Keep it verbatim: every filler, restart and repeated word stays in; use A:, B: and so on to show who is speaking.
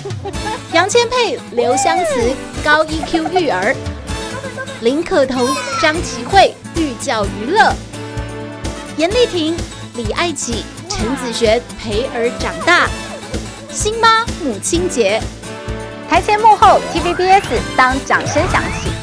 A: 杨千霈、刘湘慈高 E Q 育儿，林可彤、张琪慧寓教于乐，严丽婷、李爱己、陈子璇陪儿长大，新妈母亲节。
B: 台前幕后 T V B S 当掌声响起。